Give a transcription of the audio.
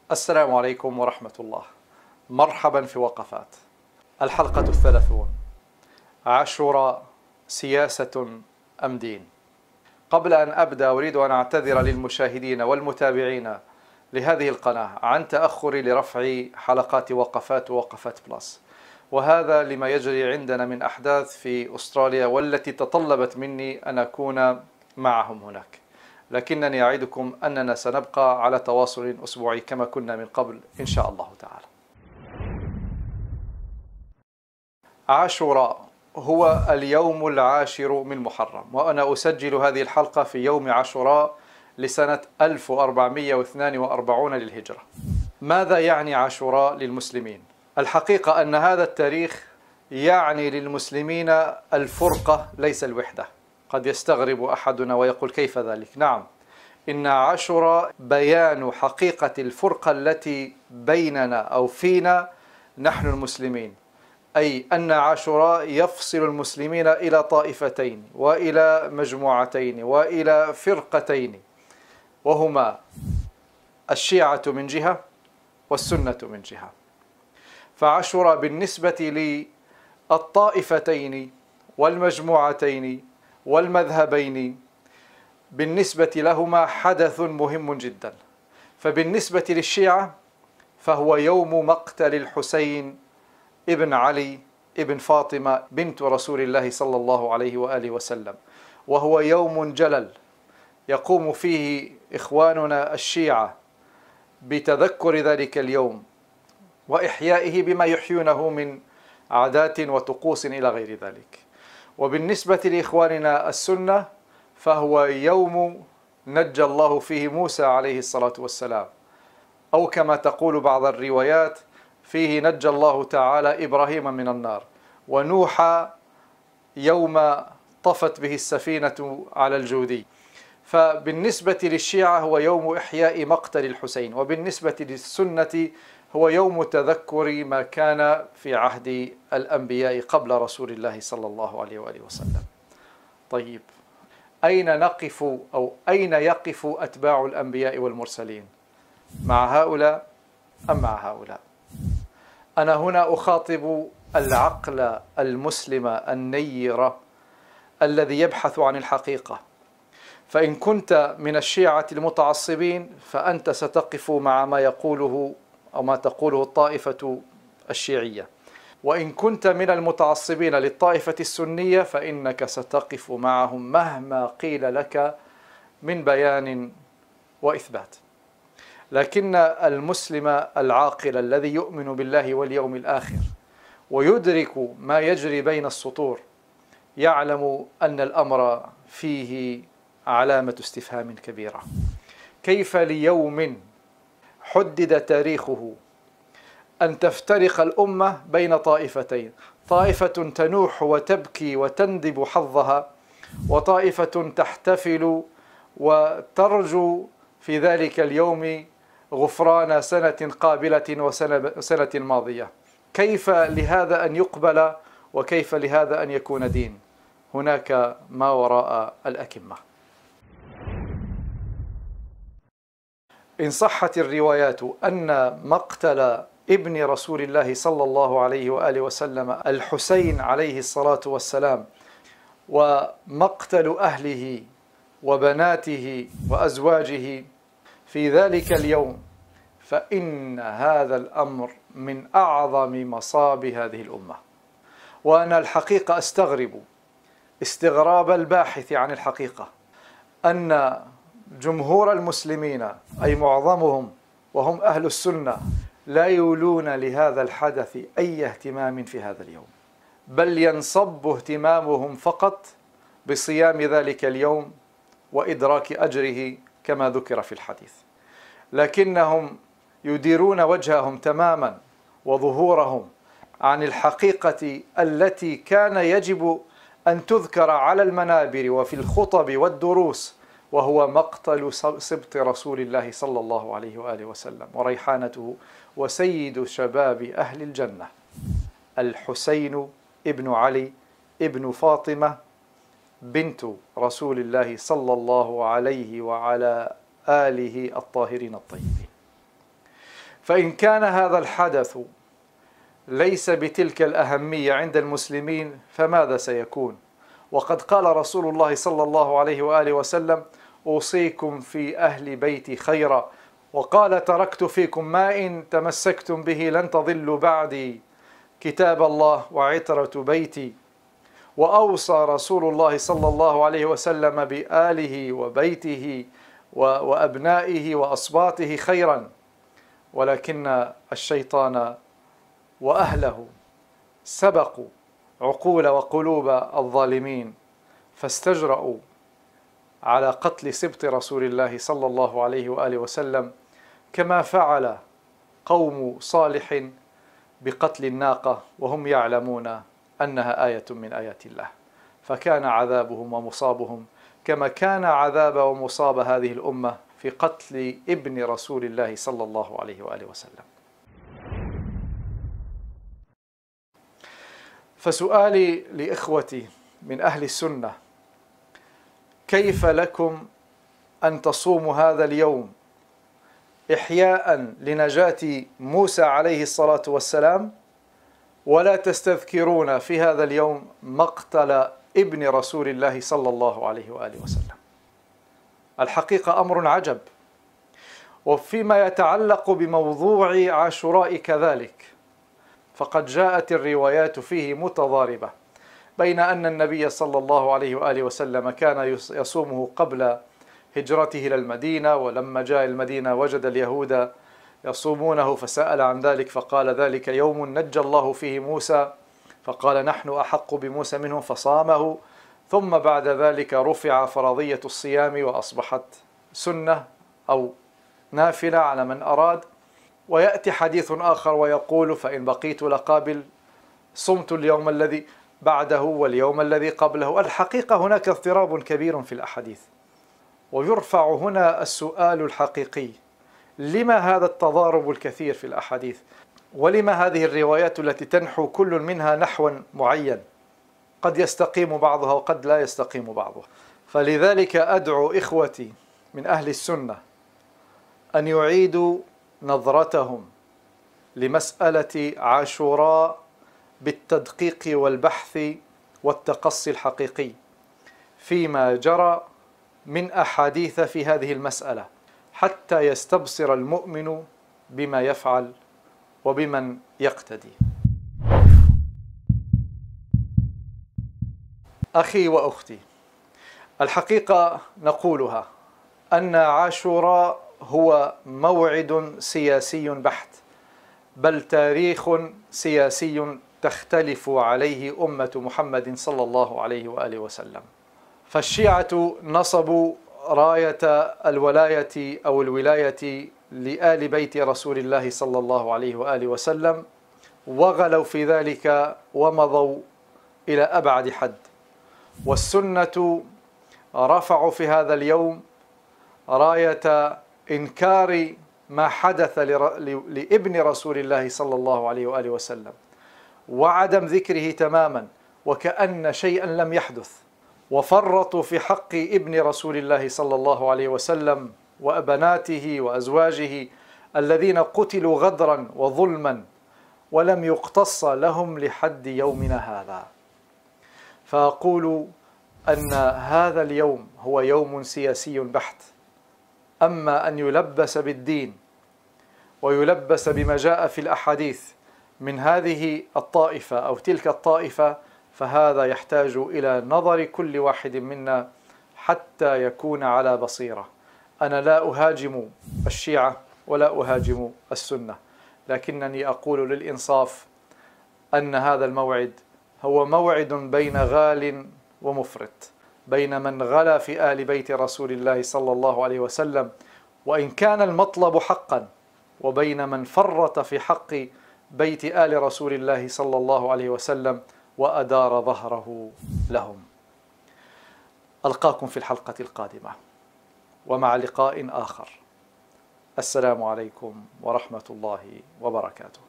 السلام عليكم ورحمة الله. مرحبا في وقفات. الحلقة 30. عاشوراء سياسة أم دين؟ قبل أن أبدأ أريد أن أعتذر للمشاهدين والمتابعين لهذه القناة عن تأخري لرفع حلقات وقفات ووقفات بلس، وهذا لما يجري عندنا من أحداث في أستراليا والتي تطلبت مني أن أكون معهم هناك، لكنني أعدكم أننا سنبقى على تواصل أسبوعي كما كنا من قبل إن شاء الله تعالى. عاشوراء هو اليوم العاشر من محرم، وأنا أسجل هذه الحلقة في يوم عاشوراء لسنة 1442 للهجرة. ماذا يعني عاشوراء للمسلمين؟ الحقيقة أن هذا التاريخ يعني للمسلمين الفرقة ليس الوحدة. قد يستغرب أحدنا ويقول كيف ذلك؟ نعم، إن عاشوراء بيان حقيقة الفرقة التي بيننا أو فينا نحن المسلمين، أي أن عاشوراء يفصل المسلمين إلى طائفتين وإلى مجموعتين وإلى فرقتين، وهما الشيعة من جهة والسنة من جهة. فعاشوراء بالنسبة للطائفتين والمجموعتين والمذهبين بالنسبة لهما حدث مهم جدا. فبالنسبة للشيعة فهو يوم مقتل الحسين ابن علي ابن فاطمة بنت رسول الله صلى الله عليه وآله وسلم، وهو يوم جلل يقوم فيه إخواننا الشيعة بتذكر ذلك اليوم وإحيائه بما يحيونه من عادات وطقوس إلى غير ذلك. وبالنسبة لإخواننا السنة فهو يوم نجى الله فيه موسى عليه الصلاة والسلام، أو كما تقول بعض الروايات فيه نجى الله تعالى إبراهيم من النار، ونوح يوم طفت به السفينة على الجودي. فبالنسبة للشيعة هو يوم إحياء مقتل الحسين، وبالنسبة للسنة هو يوم تذكر ما كان في عهد الأنبياء قبل رسول الله صلى الله عليه وآله وسلم. طيب، أين نقف أو أين يقف أتباع الأنبياء والمرسلين؟ مع هؤلاء أم مع هؤلاء؟ أنا هنا أخاطب العقل المسلم النير الذي يبحث عن الحقيقة. فإن كنت من الشيعة المتعصبين فأنت ستقف مع ما يقوله أو ما تقوله الطائفة الشيعية، وإن كنت من المتعصبين للطائفة السنية فإنك ستقف معهم مهما قيل لك من بيان وإثبات. لكن المسلم العاقل الذي يؤمن بالله واليوم الآخر ويدرك ما يجري بين السطور يعلم أن الأمر فيه علامة استفهام كبيرة. كيف ليوم حدد تاريخه أن تفترق الأمة بين طائفتين، طائفة تنوح وتبكي وتندب حظها، وطائفة تحتفل وترجو في ذلك اليوم غفران سنة قابلة وسنة ماضية؟ كيف لهذا أن يقبل وكيف لهذا أن يكون دين؟ هناك ما وراء الأكمة. إن صحت الروايات أن مقتل ابن رسول الله صلى الله عليه وآله وسلم الحسين عليه الصلاة والسلام ومقتل أهله وبناته وأزواجه في ذلك اليوم، فإن هذا الأمر من أعظم مصاب هذه الأمة. وأنا الحقيقة أستغرب استغراب الباحث عن الحقيقة أن جمهور المسلمين أي معظمهم وهم أهل السنة لا يولون لهذا الحدث أي اهتمام في هذا اليوم، بل ينصب اهتمامهم فقط بصيام ذلك اليوم وإدراك أجره كما ذكر في الحديث، لكنهم يديرون وجههم تماما وظهورهم عن الحقيقة التي كان يجب أن تذكر على المنابر وفي الخطب والدروس، وهو مقتل سبط رسول الله صلى الله عليه وآله وسلم وريحانته وسيد شباب أهل الجنة الحسين ابن علي ابن فاطمة بنت رسول الله صلى الله عليه وعلى آله الطاهرين الطيبين. فإن كان هذا الحدث ليس بتلك الأهمية عند المسلمين فماذا سيكون؟ وقد قال رسول الله صلى الله عليه وآله وسلم: أوصيكم في أهل بيتي خيرا، وقال: تركت فيكم ما إن تمسكتم به لن تضلوا بعدي كتاب الله وعترة بيتي. وأوصى رسول الله صلى الله عليه وسلم بآله وبيته وأبنائه وأصباطه خيرا، ولكن الشيطان وأهله سبقوا عقول وقلوب الظالمين فاستجرأوا على قتل سبط رسول الله صلى الله عليه وآله وسلم، كما فعل قوم صالح بقتل الناقة وهم يعلمون أنها آية من آيات الله، فكان عذابهم ومصابهم كما كان عذاب ومصاب هذه الأمة في قتل ابن رسول الله صلى الله عليه وآله وسلم. فسؤالي لإخوتي من أهل السنة: كيف لكم أن تصوموا هذا اليوم إحياء لنجاة موسى عليه الصلاة والسلام، ولا تستذكرون في هذا اليوم مقتل ابن رسول الله صلى الله عليه وآله وسلم؟ الحقيقة أمر عجب. وفيما يتعلق بموضوع عاشوراء كذلك، فقد جاءت الروايات فيه متضاربة بين أن النبي صلى الله عليه وآله وسلم كان يصومه قبل هجرته إلى المدينة، ولما جاء المدينة وجد اليهود يصومونه فسأل عن ذلك فقال: ذلك يوم نجى الله فيه موسى، فقال: نحن أحق بموسى منهم فصامه، ثم بعد ذلك رفع فرضية الصيام وأصبحت سنة أو نافلة على من أراد. ويأتي حديث آخر ويقول: فإن بقيت لقابل صمت اليوم الذي بعده واليوم الذي قبله. الحقيقة هناك اضطراب كبير في الأحاديث، ويرفع هنا السؤال الحقيقي: لما هذا التضارب الكثير في الأحاديث؟ ولما هذه الروايات التي تنحو كل منها نحوا معين قد يستقيم بعضها وقد لا يستقيم بعضها؟ فلذلك أدعو إخوتي من أهل السنة أن يعيدوا نظرتهم لمسألة عاشوراء بالتدقيق والبحث والتقصي الحقيقي فيما جرى من أحاديث في هذه المسألة، حتى يستبصر المؤمن بما يفعل وبمن يقتدي. أخي وأختي، الحقيقة نقولها أن عاشوراء هو موعد سياسي بحت، بل تاريخ سياسي تختلف عليه أمة محمد صلى الله عليه وآله وسلم. فالشيعة نصبوا راية الولاية أو الولاية لآل بيت رسول الله صلى الله عليه وآله وسلم، وغلوا في ذلك ومضوا إلى أبعد حد. والسنة رفعوا في هذا اليوم راية إنكار ما حدث لابن رسول الله صلى الله عليه وآله وسلم، وعدم ذكره تماما وكأن شيئا لم يحدث، وفرطوا في حق ابن رسول الله صلى الله عليه وسلم وبناته وأزواجه الذين قتلوا غدرا وظلما ولم يقتص لهم لحد يومنا هذا. فأقول أن هذا اليوم هو يوم سياسي بحت، أما أن يلبس بالدين ويلبس بما جاء في الأحاديث من هذه الطائفة أو تلك الطائفة، فهذا يحتاج إلى نظر كل واحد منا حتى يكون على بصيرة. أنا لا أهاجم الشيعة ولا أهاجم السنة، لكنني أقول للإنصاف أن هذا الموعد هو موعد بين غال ومفرط، بين من غلا في آل بيت رسول الله صلى الله عليه وسلم وإن كان المطلب حقا، وبين من فرط في حق بيت آل رسول الله صلى الله عليه وسلم وأدار ظهره لهم. ألقاكم في الحلقة القادمة ومع لقاء آخر. السلام عليكم ورحمة الله وبركاته.